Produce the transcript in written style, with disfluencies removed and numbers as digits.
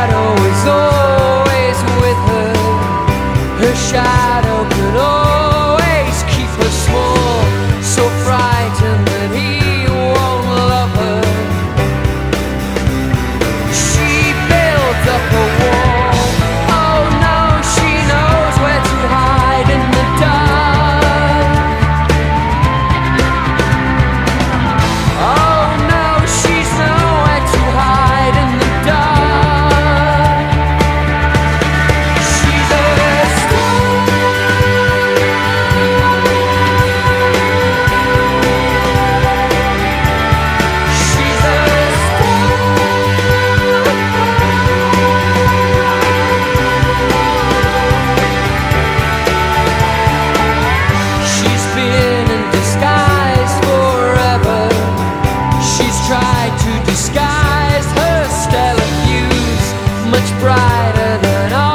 shadow is always with her. Her shadow can always keep her small, so frightened that he won't love her. She built up a wall. Oh no, she knows where to hide in the dark. Oh no, she's nowhere to hide in the dark. She's a star. She's a star. She's been in disguise forever. She's tried to disguise her stellar hues, much brighter than